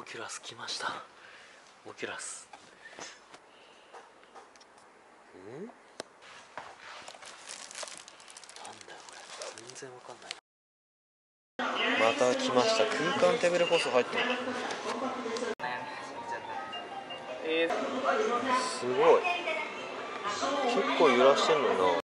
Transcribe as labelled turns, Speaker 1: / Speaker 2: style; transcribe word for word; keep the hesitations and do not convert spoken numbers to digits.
Speaker 1: キュラス来ました。オキュラス。ん？なんだよこれ。全然わかんない。また来ました。空間テーブルポスト入ってる。すごい。結構揺らしてんのにな。